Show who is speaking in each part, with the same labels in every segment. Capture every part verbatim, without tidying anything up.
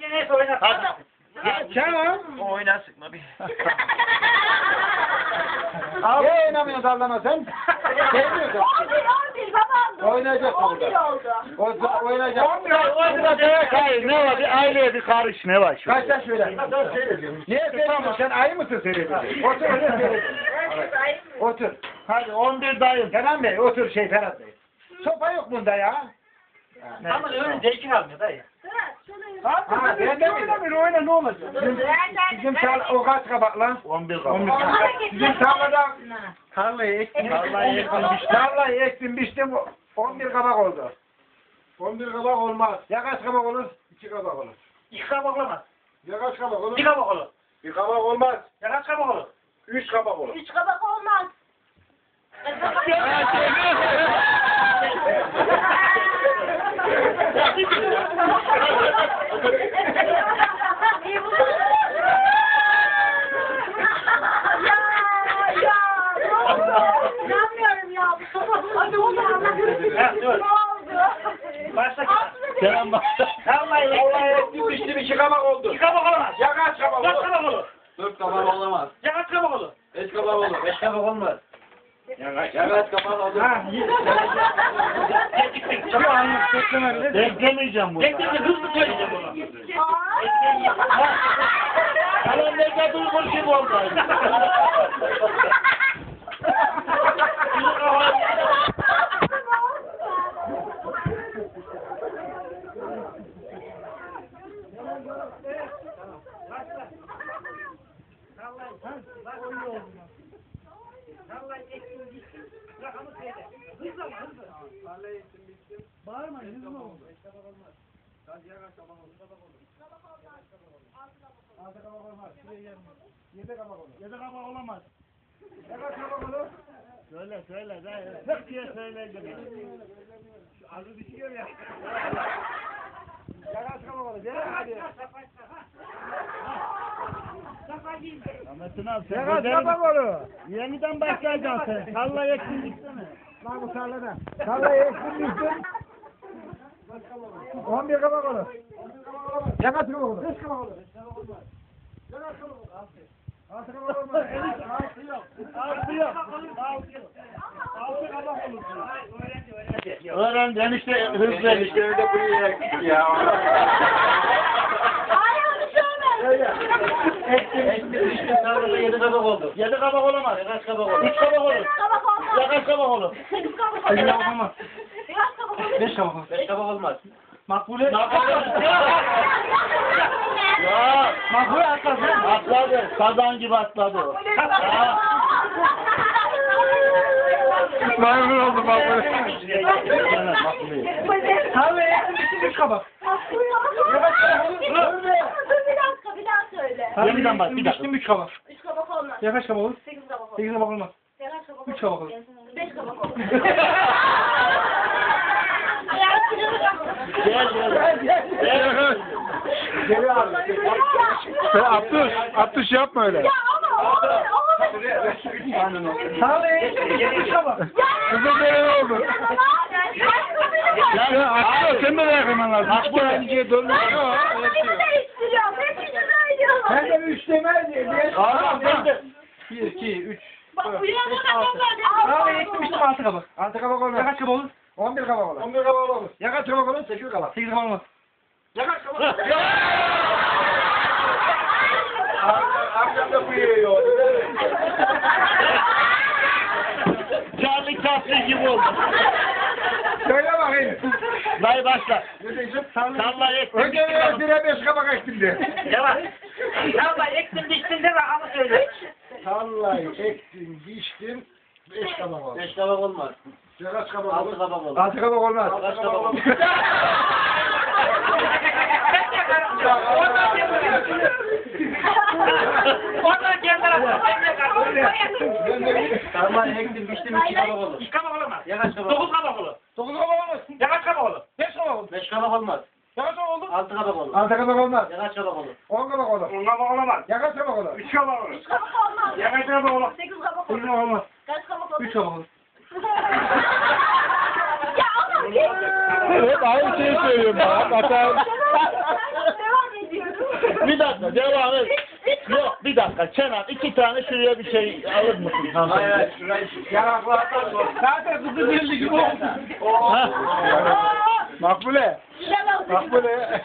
Speaker 1: neyse oyna.
Speaker 2: Hadi.
Speaker 3: Tamam.
Speaker 2: O oynar sıkma bir.
Speaker 3: Niye oynamıyorsun sallama sen? Sevmiyorsun.
Speaker 4: on bir on bir babam.
Speaker 3: Oynayacak
Speaker 4: on bir
Speaker 3: burada.
Speaker 4: oldu.
Speaker 3: O oynayacak.
Speaker 2: Hayır ne var? Bir aileye bir karış ne var şu?
Speaker 3: Kaç yaş şöyle? Niye seyrediyorsun? Sen ayı mısın seyrediyorsun? Otur öyle seyrediyorsun. Otur.
Speaker 2: Hadi on bir dayım.
Speaker 3: Kenan Bey otur şey Ferhat Bey. Sopa yok bunda ya.
Speaker 1: Ama öyle zevkini almıyor dayı.
Speaker 3: Ha ben de mi? Oyna ne olacak? Bizim, bizim tarla o kaç kabak lan?
Speaker 2: on bir
Speaker 3: On bir
Speaker 2: kabak.
Speaker 3: kabak. Bizim tarlada
Speaker 2: Tarlayı ektim.
Speaker 3: tarlayı ektim biçtim. Tarlayı ektim biçtim on bir kabak oldu. on bir kabak olmaz. Ya kaç kabak olur? iki kabak olur.
Speaker 1: İki kabak olamaz.
Speaker 3: Ya kaç kabak olur?
Speaker 1: Bir kabak olur.
Speaker 3: Bir kabak olmaz.
Speaker 1: Ya kaç kabak olur?
Speaker 3: Üç kabak olur.
Speaker 4: Üç kabak olmaz. İyi bu. Ya ya. İnanmıyorum ya. Bu sabah hadi o zaman.
Speaker 1: Ha, dur.
Speaker 4: Ne oldu?
Speaker 1: Başla.
Speaker 2: Kenan başla.
Speaker 1: Tarlayı
Speaker 3: Vallahi
Speaker 1: ektim.
Speaker 3: ektim biçtim iki kabak oldu.
Speaker 1: İki kabak olamaz.
Speaker 3: Ya kaç kabak
Speaker 1: Kaç
Speaker 3: olur?
Speaker 1: kabak olur?
Speaker 5: Dört kabak olamaz.
Speaker 1: Ya kaç kabak olur?
Speaker 5: Beş kabak olur. Beş kabak olmaz.
Speaker 3: Ya kaç
Speaker 5: Ya kaç kabak olur?
Speaker 3: Ha, çok anlık beklemedim.
Speaker 2: Beklemeyeceğim bunu.
Speaker 1: Bekle hızlı söyleyeceğim bunu.
Speaker 2: Kalan ne kadar bu kim oldu?
Speaker 1: Bağırma, hızlı ol.
Speaker 3: Altı kabak olmaz. Şuraya gelmiyor. Yedi kabak olur.
Speaker 2: Yedi kabak olamaz.
Speaker 3: Ya kaç kabak olur?
Speaker 2: Söyle söyle. Tık diye söyleyeceğim.
Speaker 3: Azı düşüyor ya. Ya kaç kabak olur? Gel hadi.
Speaker 2: Ahmet'in abi
Speaker 3: Ya
Speaker 2: sen
Speaker 3: kaç
Speaker 2: güzel-
Speaker 3: kabak olur?
Speaker 2: Yeniden başlayacaksın sen. Tarlayı ektin gitsene.
Speaker 3: Lan bu tarlada. Tarlayı ektim düştüm. On bir kabak olur. Ya kaç kabak olur? Beş kabak olur. Ya kaç kabak olur? Altı kabak olmaz.
Speaker 2: Altı yok. Altı yok. Altı yok. Altı kabak olur. Öğren enişte hızlı enişte.
Speaker 5: Öyle bu yere ya.
Speaker 4: Hayır öyle şey olmaz.
Speaker 5: Ektim, ektim, işte tarlada yedi kabak oldu.
Speaker 2: Yedi kabak olamaz.
Speaker 5: Ya kaç kabak olur?
Speaker 2: Üç kabak olur.
Speaker 4: Sekiz kabak olmaz.
Speaker 2: Ya kaç kabak olur?
Speaker 4: Sekiz kabak
Speaker 5: Sekiz
Speaker 4: olmaz.
Speaker 5: kabak olmaz.
Speaker 4: Biraz kabak olur.
Speaker 5: Beş kabak olur. Beş kabak olmaz.
Speaker 2: Makbule. Ya.
Speaker 1: Makbule atlasın.
Speaker 2: Atladı. Kazan gibi atladı. o. Ya.
Speaker 3: Maymun oldu bak böyle.
Speaker 2: Evet, Makbule.
Speaker 1: Tarlayı ektim biçtim üç kabak.
Speaker 4: Dur bir dakika bir daha söyle.
Speaker 2: Yeniden bak bir dakika.
Speaker 1: Biçtim üç kabak.
Speaker 4: Üç kabak olmaz.
Speaker 1: Ya kaç kabak olur?
Speaker 4: Sekiz kabak olur.
Speaker 1: Sekiz kabak olmaz.
Speaker 4: Ya kaç kabak
Speaker 1: Üç kabak olur.
Speaker 4: Beş kabak olur.
Speaker 2: Gel gel. Gel.
Speaker 3: Geliyor abi. Abdüş, Abdüş yapma öyle.
Speaker 4: Ya ama olur olur.
Speaker 1: Tarlayı ektim biçtim üç kabak.
Speaker 3: Kızım böyle oldu. Ya Abdüş sen de yakından lazım.
Speaker 2: Makbule.
Speaker 3: Bence dönüyor. Ben de üç demez.
Speaker 2: Aa, ben de.
Speaker 1: Bir, iki, üç.
Speaker 4: Tarlayı
Speaker 1: Tarlayı ektim biçtim altı kabak.
Speaker 3: Altı kabak
Speaker 1: Ya
Speaker 3: olmaz.
Speaker 1: kaç kabak olur?
Speaker 3: On bir kabak olur. On bir kabak olur. Ya kaç kabak olur? Sekiz kabak.
Speaker 1: Sekiz kabak olmaz.
Speaker 3: Ya kaç kabak olur? Akşam da bu yiyor.
Speaker 2: Charlie Chaplin gibi oldu.
Speaker 3: Söyle bakayım.
Speaker 2: Dayı başla.
Speaker 3: Ne diyeceksin?
Speaker 2: Tarlayı ektim.
Speaker 3: Önce bir bire beş kabak ektim de.
Speaker 1: Yavaş. Tarlayı ektim biçtim de rakamı söyle.
Speaker 3: Tarlayı ektim, biçtim, beş kabak oldu.
Speaker 5: Beş kabak olmaz.
Speaker 3: Ya kaç kabak
Speaker 5: Altı
Speaker 3: olur?
Speaker 5: kabak olur.
Speaker 3: Altı kabak olmaz.
Speaker 5: Kaç kabak olur?
Speaker 1: Ondan kendi tarafına.
Speaker 5: Tarlayı ektim, biçtim, iki kabak olur.
Speaker 1: İki kabak olamaz.
Speaker 5: Ya kaç kabak
Speaker 1: Dokuz
Speaker 5: olur?
Speaker 1: kabak olur.
Speaker 3: Dokuz kabak olmaz.
Speaker 1: Ya kaç kabak olur? Beş kabak olur.
Speaker 5: Beş kabak olmaz.
Speaker 1: Ya kaç kabak olur?
Speaker 5: Altı kabak olur.
Speaker 3: Altı kabak olmaz.
Speaker 5: Ya kaç kabak olur?
Speaker 3: On kabak olur.
Speaker 1: On kabak olamaz.
Speaker 3: Ya kaç kabak olur?
Speaker 1: Üç kabak olur.
Speaker 4: Üç kabak olmaz.
Speaker 1: Ya kaç kabak olur?
Speaker 4: Sekiz kabak
Speaker 1: Sekiz
Speaker 4: olur.
Speaker 1: kabak olmaz.
Speaker 4: Kaç kabak olur?
Speaker 1: Üç kabak olur.
Speaker 4: Ya ama
Speaker 3: Hep aynı şeyi söylüyorum bana. Bakalım.
Speaker 4: Devam ediyor.
Speaker 2: Bir dakika devam et. Yok bir dakika Kenan iki tane şuraya bir şey alır mısın?
Speaker 5: Hayır hayır şurayı yanaklardan sor. Zaten kızı birli gibi oldu.
Speaker 2: Ha?
Speaker 3: Makbule. Makbule.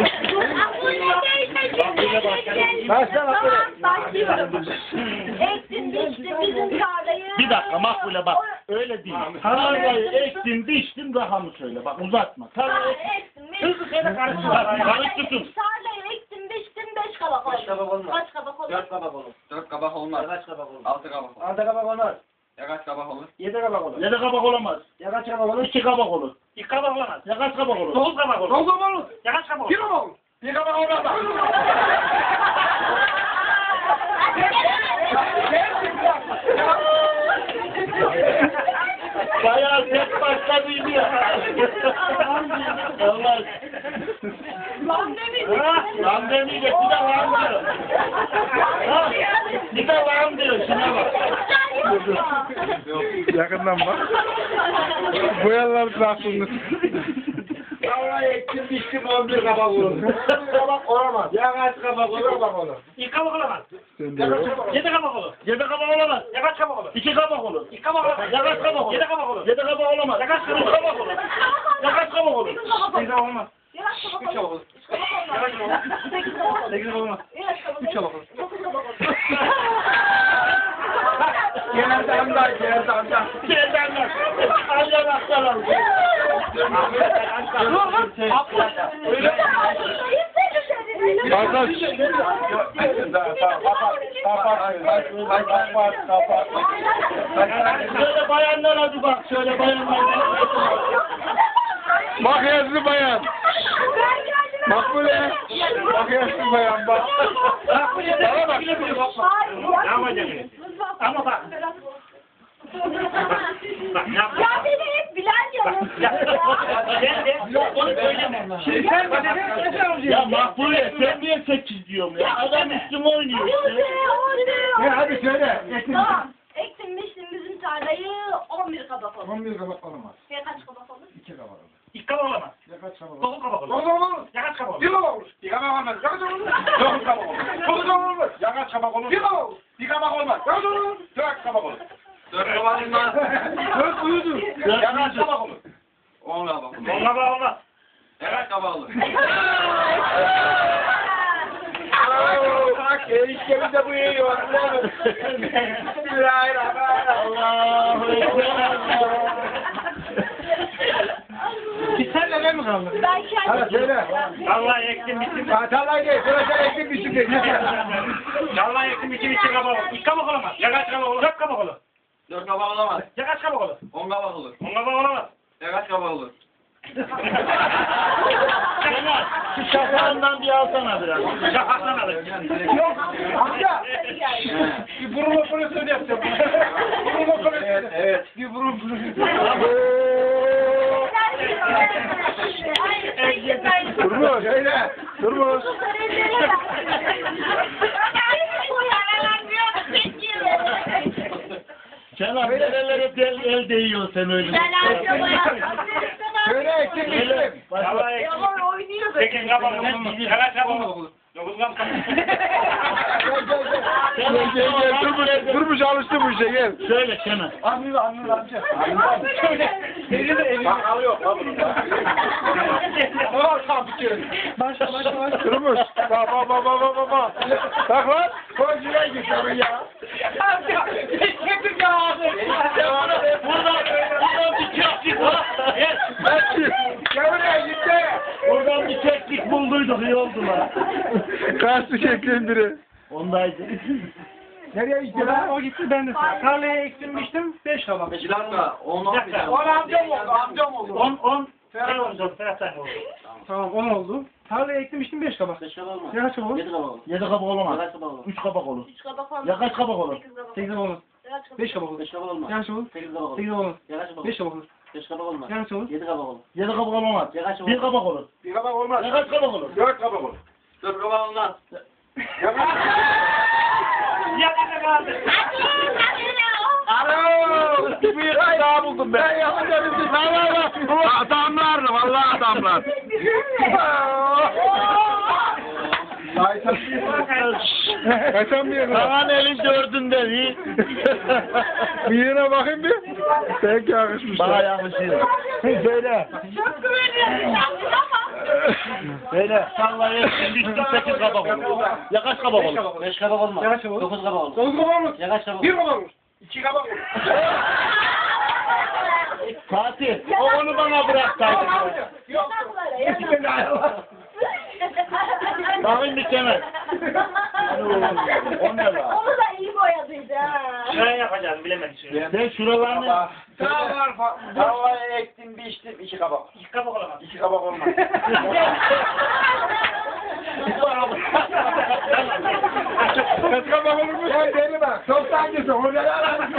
Speaker 3: Başla Makbule.
Speaker 4: Başlıyorum. Ektin biçtin bizim tarlayı.
Speaker 2: Bir dakika Makbule bak öyle değil. Tarlayı ektin biçtin daha mı söyle bak uzatma. Tarlayı ektin. Hızlı söyle karıştırma. Karıştırsın.
Speaker 4: Tarlayı ektin biçtin beş kabak oldu.
Speaker 5: Beş kabak olmaz.
Speaker 4: Kaç kabak oldu?
Speaker 5: Dört kabak olur.
Speaker 6: Dört kabak olmaz.
Speaker 5: Ya kaç kabak olur?
Speaker 6: Altı kabak olur.
Speaker 5: Altı kabak olmaz.
Speaker 6: Ya kaç kabak olur?
Speaker 5: Yedi kabak olur.
Speaker 2: Yedi kabak olamaz.
Speaker 5: Ya kaç kabak olur?
Speaker 2: İki kabak olur.
Speaker 1: İki kabak olamaz.
Speaker 2: Ya kaç kabak olur?
Speaker 1: Dokuz kabak olur.
Speaker 3: Oldu mu olur?
Speaker 1: Ya kaç kabak
Speaker 3: Bir
Speaker 1: olur?
Speaker 3: kabak olur. Bir kabak olmaz.
Speaker 2: Bayağı tek başladıydı ya. Allah.
Speaker 4: Lan demin.
Speaker 2: Lan demeyecek bir de lan diyor. Ha, bir de lan diyor şuna bak.
Speaker 3: Yakından bak. Boyalar bıraktınız.
Speaker 5: Vallahi ektim biçtim on bir kabak olur. on bir kabak olamaz. Ya kaç kabak olur? Kabak olur.
Speaker 1: İki kabak olamaz.
Speaker 3: Sen de yok.
Speaker 1: Yedi kabak olur.
Speaker 2: Yedi kabak olamaz.
Speaker 1: Ya kaç kabak olur?
Speaker 2: İki kabak olur.
Speaker 1: İki kabak olamaz.
Speaker 2: Ya kaç kabak olur?
Speaker 1: Yedi kabak olur.
Speaker 2: Yedi kabak olamaz.
Speaker 1: Ya kaç kabak
Speaker 2: Üç
Speaker 1: olur?
Speaker 2: kabak olur. Ya kaç kabak olur?
Speaker 1: Sekiz kabak olmaz.
Speaker 4: Üç kabak olur. Sekiz kabak olur.
Speaker 1: Sekiz kabak olmaz.
Speaker 4: Üç kabak olur. Dokuz kabak olur.
Speaker 5: Genelde amca, genelde amca.
Speaker 2: Şeydenler. Aynen aktarlar.
Speaker 3: Arkadaş.
Speaker 2: Şöyle bayanlara bir bak. Şöyle bayanlara.
Speaker 3: Bak yazdı bayan. Makbule. Bak yazdı bayan bak.
Speaker 2: Bana bak.
Speaker 1: Ne yapacak? Ama bak. Bak ne
Speaker 4: Ya
Speaker 1: yapacak?
Speaker 4: beni hep Bilal yanıltıyor
Speaker 1: Ben de onu söyleme. Şimdi sen bana ne
Speaker 2: Ya Makbule sen niye sekiz diyorum ya? Adam üstüme oynuyor işte.
Speaker 3: Ya hadi söyle.
Speaker 4: Tamam. Ektim biçtim bizim tarlayı on bir kabak olur.
Speaker 3: on bir kabak olmaz.
Speaker 4: Ya kaç kabak olur?
Speaker 3: iki kabak olur.
Speaker 1: İki kabak olamaz.
Speaker 3: Ya kaç kabak olur?
Speaker 1: Dokuz kabak olur.
Speaker 3: Dokuz kabak olur.
Speaker 1: Ya kaç kabak olur?
Speaker 3: Bir kabak olur. Bir kabak olmaz. Ya kaç kabak olur? Dokuz kabak olur. Dokuz kabak olur. Ya kaç kabak olur? Bir kabak olur. Bir kabak olmaz. Ya kaç olur? Dört kabak olur.
Speaker 6: Dört kabak olmaz.
Speaker 3: Dört uyudu.
Speaker 6: Ya kaç kabak olur? On kabak olur.
Speaker 1: On kabak olmaz.
Speaker 6: Ya kaç kabak olur?
Speaker 5: Bak erişkemi de bu yiyor. Bismillahirrahmanirrahim.
Speaker 2: Allahu Ekber.
Speaker 1: Bir senle ben mi kaldım?
Speaker 4: Ben
Speaker 3: Hadi
Speaker 4: kendim.
Speaker 3: söyle.
Speaker 1: Vallahi ektim biçtim.
Speaker 3: Tarlayı gel. Söyle sen ektin bir şey.
Speaker 1: Vallahi ektim biçtim iki kabak olur. İki kabak olamaz. Ya kaç kabak olur? Dört kabak olur.
Speaker 6: Dört kabak olamaz.
Speaker 1: Ya kaç kabak olur?
Speaker 6: On kabak olur.
Speaker 1: On kabak olamaz.
Speaker 6: Ya kaç kabak olur?
Speaker 2: Kenan şu şafağından bir alsana biraz.
Speaker 1: Şafaktan alın.
Speaker 3: Yok. Amca. Bir burun operasyonu yapacağım. Burun operasyonu. Evet. Bir burun Durmuş öyle. Durmuş.
Speaker 2: Kenan neler hep el, el değiyor sen öyle.
Speaker 3: Söyle ektin
Speaker 2: Öyle.
Speaker 3: biçtim.
Speaker 1: Vallahi ektim. Sekiz kabak olur. Ya kaç kabak olur? Dokuz kabak olur.
Speaker 3: Gel gel gel. Durmuş, durmuş alıştı bu işe gel.
Speaker 2: Söyle Kenan.
Speaker 3: Anlıyor anlıyor amca.
Speaker 1: Elini elini.
Speaker 3: Bak alıyor. Al kapıcı.
Speaker 1: Başla başla başla.
Speaker 3: Durmuş. Bak bak bak bak bak bak. Bak lan. Koy şuraya git ya.
Speaker 1: Getir ya abi.
Speaker 2: Buradan, buradan bir çektik var.
Speaker 3: Gel buraya git de.
Speaker 2: Buradan bir çektik bulduyduk iyi oldu lan.
Speaker 3: Kaçtı şeklin biri.
Speaker 2: Ondaydı.
Speaker 3: Nereye gitti
Speaker 1: lan? O gitti ben de. Tarlaya ektim biçtim beş kabak.
Speaker 6: Bir dakika. On on bir
Speaker 1: dakika.
Speaker 3: On amcam oldu amcam oldu.
Speaker 1: On on. Ferhat oldu. Ferhat sen oldu.
Speaker 5: Tamam on oldu. Tarlaya ektim biçtim beş kabak.
Speaker 6: Beş kabak olmaz.
Speaker 5: Ya kaç kabak olur?
Speaker 6: Yedi kabak olur.
Speaker 2: Yedi kabak olamaz.
Speaker 6: Ya kaç kabak olur?
Speaker 2: Üç kabak olur.
Speaker 4: Üç kabak olmaz.
Speaker 2: Ya kaç kabak olur?
Speaker 4: Sekiz kabak
Speaker 5: sekiz kabak olmaz.
Speaker 4: olur.
Speaker 5: beş kabak olur.
Speaker 6: Beş kabak olmaz.
Speaker 5: Ya kaç olur?
Speaker 6: Sekiz kabak olur.
Speaker 5: sekiz kabak olmaz.
Speaker 6: Ya kaç kabak olur?
Speaker 5: beş kabak olur.
Speaker 6: Beş kabak olmaz.
Speaker 5: Ya kaç olur?
Speaker 6: Yedi kabak olur.
Speaker 2: Yedi kabak olamaz.
Speaker 6: Ya kaç olur?
Speaker 2: Bir kabak olur.
Speaker 3: Bir kabak olmaz.
Speaker 2: Ya kaç kabak olur?
Speaker 3: Dört kabak olur.
Speaker 6: Dört kabak olmaz.
Speaker 3: Ya
Speaker 1: Ya ben de kaldı.
Speaker 3: Alo! Bir bıyık daha buldum ben. Ben yapınca bizim adamlar, vallahi adamlar. Ay
Speaker 5: Kaçamıyor.
Speaker 2: Kaan elin dördünden iyi.
Speaker 5: Bir yerine bakayım bir. Pek yakışmış.
Speaker 2: Bana yakışıyor.
Speaker 5: Söyle.
Speaker 4: Çok güveniyorum ama.
Speaker 2: Böyle sallayı düştüm sekiz kabak olur. Ya kaç kabak olur?
Speaker 6: Beş kabak olmaz.
Speaker 3: Kaç kabak olur?
Speaker 6: Dokuz kabak olur.
Speaker 3: Dokuz kabak olur.
Speaker 6: Ya kaç kabak
Speaker 3: Bir
Speaker 6: olur?
Speaker 3: kabak olur. İki kabak olur.
Speaker 2: Fatih, o onu bana bıraksaydın.
Speaker 3: Yok.
Speaker 4: İki
Speaker 3: tane ayol.
Speaker 2: Bakın bir kenar. O ne lan?
Speaker 4: Onu da iyi boyadıydı ha.
Speaker 1: Şuraya yapacağız bilemedim şimdi.
Speaker 2: Sen şuralarını...
Speaker 3: Daha var.
Speaker 5: Tarlayı ektim biçtim iki kabak.
Speaker 1: İki kabak olamaz.
Speaker 5: İki kabak olmaz.
Speaker 3: Kaç kabak olur mu? Sen beni bak. Çok sancısı. Orada ne alalım?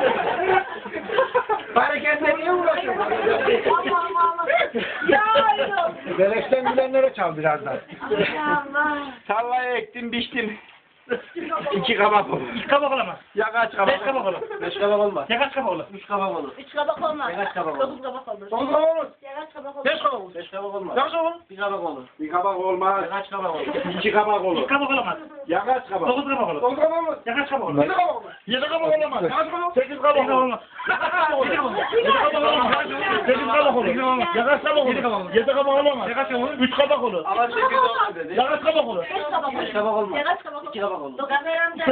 Speaker 3: Hareketle niye uğraşıyorsun?
Speaker 4: Aman aman. Ya yok.
Speaker 3: Beleşten gülenlere çal birazdan.
Speaker 4: Aman.
Speaker 5: Tarlayı ektim biçtim. İki kabak olur.
Speaker 1: İki kabak olamaz.
Speaker 5: Ya kaç
Speaker 1: Beş
Speaker 5: kabak
Speaker 1: kabak
Speaker 5: olur?
Speaker 1: olur.
Speaker 6: Beş kabak olmaz.
Speaker 1: Ya kaç kabak olur?
Speaker 6: Üç kabak olur.
Speaker 4: Üç kabak olmaz.
Speaker 6: Ya kaç kabak olur?
Speaker 4: Dokuz kabak olur.
Speaker 3: Dokuz kabak olur.
Speaker 4: Ya kaç kabak olur?
Speaker 3: Beş kabak olur.
Speaker 6: Beş kabak olmaz.
Speaker 3: Kaç kabak olur?
Speaker 6: Bir kabak olur.
Speaker 5: Bir kabak olmaz.
Speaker 6: Ya kaç kabak olur?
Speaker 5: İki kabak olur.
Speaker 1: İki kabak olamaz.
Speaker 5: Ya kaç kabak?
Speaker 1: Dokuz kabak olur.
Speaker 3: Dokuz kabak olur.
Speaker 1: Ya kaç kabak olur?
Speaker 3: Yedi kabak olur.
Speaker 2: Yedi kabak olamaz.
Speaker 3: Kaç kabak olur?
Speaker 2: Sekiz kabak olur. Yedi kabak olamaz. Sekiz kabak olur. Ya kaç kabak olur? Yedi kabak olamaz.
Speaker 1: Ya kaç kabak olur?
Speaker 2: Üç kabak olur.
Speaker 6: Ama sekiz olur dedi.
Speaker 2: Ya kaç kabak olur?
Speaker 4: Beş kabak olur.
Speaker 6: Beş kabak olmaz.
Speaker 4: Ya kaç kabak olur?
Speaker 6: İki kabak olur.
Speaker 4: Dokamer amca.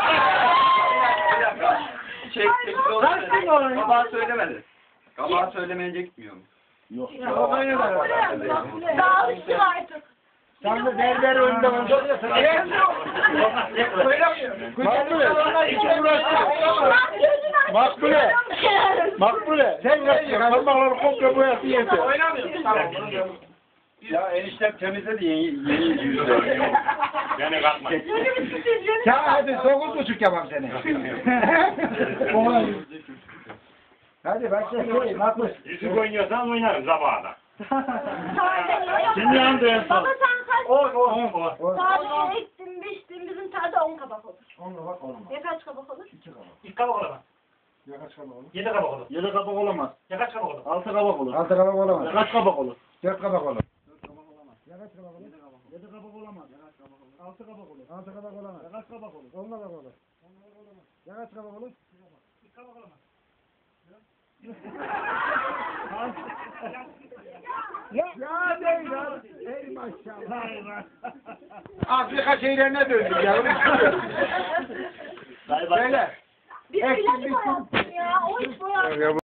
Speaker 6: Çek, sekiz olur dedi. Kabağı söylemedi. Kabağı söylemeyince gitmiyor mu?
Speaker 2: Yok.
Speaker 4: Daha alıştım artık.
Speaker 3: Sen de berber önünde olacaksın.
Speaker 2: Makbule. İki uğraştı. Makbule. Makbule. Sen yapıyorsun. Parmakları komple boyası yeter.
Speaker 5: Ya eniştem temizledi yeni yeni yüzleri.
Speaker 1: Yani kalkma.
Speaker 3: Ya hadi dokuz buçuk yapalım seni. Hadi başla şey Makbul.
Speaker 1: Yüzük oynuyorsan oynarım zabağda.
Speaker 2: Şimdi yandı en son.
Speaker 4: Baba sen kaç?
Speaker 1: On, on, on.
Speaker 4: Tarlaya ektim, biçtim, bizim tarlada on kabak olur.
Speaker 3: On kabak olmaz.
Speaker 4: Ya kaç kabak olur?
Speaker 3: İki kabak.
Speaker 1: İki kabak olamaz.
Speaker 3: Ya kaç kabak olur?
Speaker 1: Yedi kabak olur.
Speaker 2: Yedi kabak olamaz.
Speaker 1: Ya kaç kabak olur?
Speaker 2: Altı kabak olur.
Speaker 3: Altı kabak olamaz.
Speaker 2: Ya kaç kabak olur?
Speaker 3: Dört kabak olur. Ya kaç kabak olur?
Speaker 2: Yedi kabak olamaz. Ya kaç kabak olur? Altı kabak olur.
Speaker 3: Altı kabak olamaz.
Speaker 2: Ya kaç kabak olur?
Speaker 3: On kabak olur. Ya kaç kabak olur?
Speaker 1: İki kabak olamaz.
Speaker 3: Ya, ya değil lan. Ey maşallah. Afrika şehirlerine döndük ya.
Speaker 2: Dayı bak.
Speaker 3: Böyle.
Speaker 4: Biz
Speaker 3: Ektim,
Speaker 4: bile boyattın ya. O hiç boyattın.